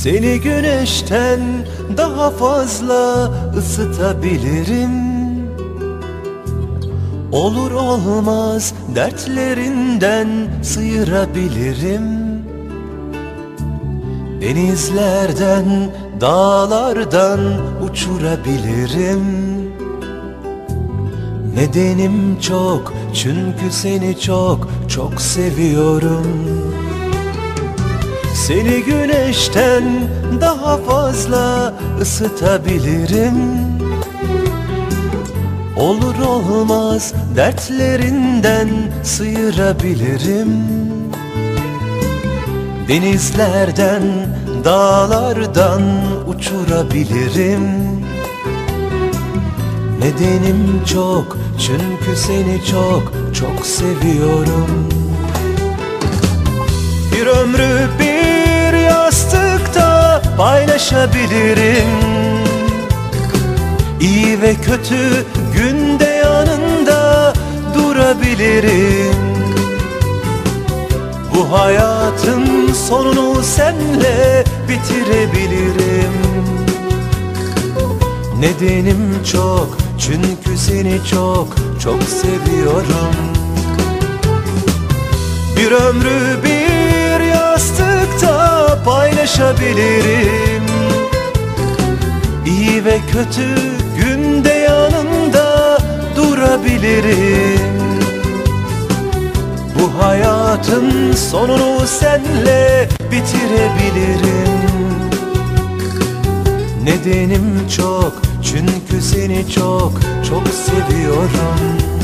Seni güneşten daha fazla ısıtabilirim. Olur olmaz dertlerinden sıyırabilirim. Denizlerden, dağlardan uçurabilirim. Nedenim çok, çünkü seni çok, çok seviyorum. Seni güneşten daha fazla ısıtabilirim. Olur olmaz dertlerinden sıyırabilirim. Denizlerden, dağlardan uçurabilirim. Nedenim çok, çünkü seni çok, çok seviyorum. Bir ömrü bir yastıkta paylaşabilirim. İyi ve kötü günde yanında durabilirim. Bu hayatın sonunu senle bitirebilirim. Nedenim çok, çünkü seni çok, çok seviyorum. Bir ömrü bir yastıkta paylaşabilirim. İyi ve kötü günde yanında durabilirim. Bu hayatın sonunu senle bitirebilirim. Nedenim çok, çünkü seni çok, çok seviyorum.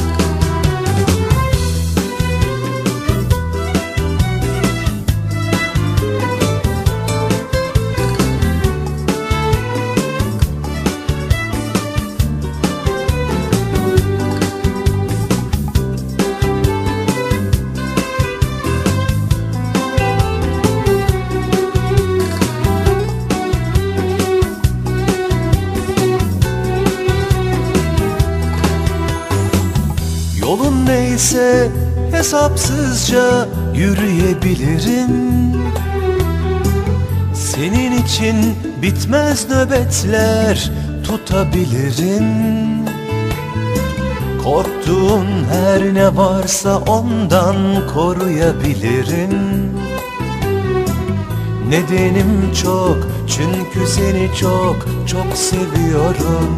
Yolun neyse hesapsızca yürüyebilirim. Senin için bitmez nöbetler tutabilirim. Korktuğun her ne varsa ondan koruyabilirim. Nedenim çok, çünkü seni çok, çok seviyorum.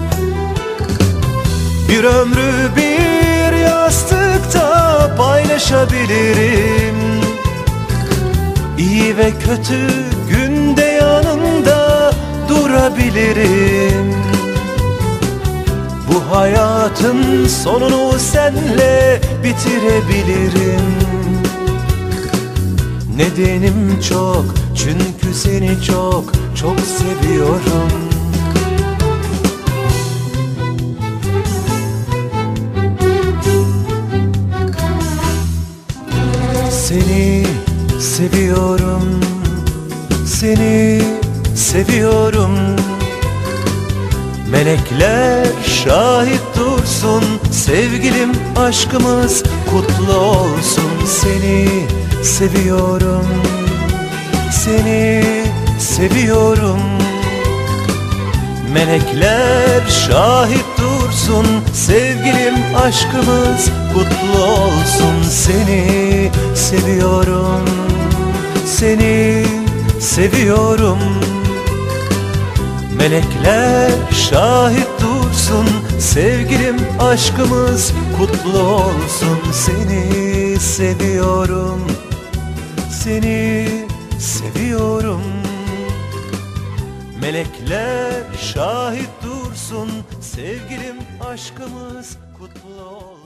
Bir ömrü bir yastıkta paylaşabilirim. İyi ve kötü günde yanında durabilirim. Bu hayatın sonunu senle bitirebilirim. Nedenim çok, çünkü seni çok, çok seviyorum. Seni seviyorum, seni seviyorum. Melekler şahit dursun, sevgilim aşkımız kutlu olsun. Seni seviyorum, seni seviyorum. Melekler şahit dursun, sevgilim aşkımız kutlu olsun. Seni seviyorum, seni seviyorum. Melekler şahit dursun, sevgilim aşkımız kutlu olsun. Seni seviyorum, seni seviyorum. Melekler şahit dursun, sevgilim aşkımız kutlu olsun.